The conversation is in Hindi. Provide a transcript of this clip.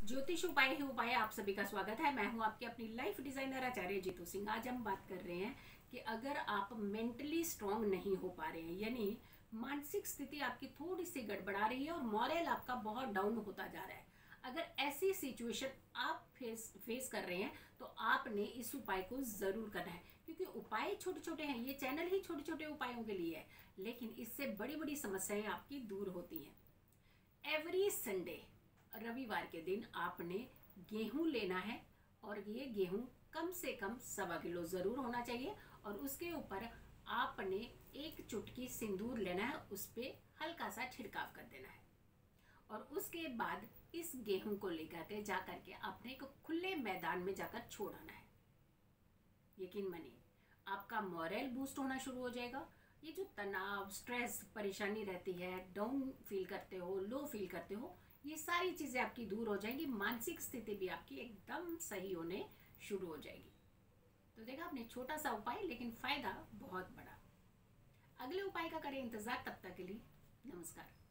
ज्योतिष उपाय ही उपाय। आप सभी का स्वागत है। मैं हूं आपकी अपनी लाइफ डिजाइनर आचार्य जीतू सिंह। आज हम बात कर रहे हैं कि अगर आप मेंटली स्ट्रांग नहीं हो पा रहे हैं, यानी मानसिक स्थिति आपकी थोड़ी सी गड़बड़ा रही है और मॉरल आपका बहुत डाउन होता जा रहा है, अगर ऐसी सिचुएशन आप फेस कर रहे हैं तो आपने इस उपाय को जरूर करना है। क्योंकि उपाय छोटे छोटे हैं, ये चैनल ही छोटे छोटे उपायों के लिए है, लेकिन इससे बड़ी बड़ी समस्याएं आपकी दूर होती हैं। एवरी संडे, रविवार के दिन आपने गेहूं लेना है और ये गेहूं कम से कम 1.25 किलो ज़रूर होना चाहिए। और उसके ऊपर आपने एक चुटकी सिंदूर लेना है, उस पर हल्का सा छिड़काव कर देना है। और उसके बाद इस गेहूं को लेकर के जाकर के आपने एक खुले मैदान में जाकर छोड़ आना है। यकीन मानिए, आपका मोरल बूस्ट होना शुरू हो जाएगा। ये जो तनाव, स्ट्रेस, परेशानी रहती है, डाउन फील करते हो, लो फील करते हो, ये सारी चीज़ें आपकी दूर हो जाएंगी। मानसिक स्थिति भी आपकी एकदम सही होने शुरू हो जाएगी। तो देखा आपने, छोटा सा उपाय लेकिन फायदा बहुत बड़ा। अगले उपाय का करें इंतजार। तब तक के लिए नमस्कार।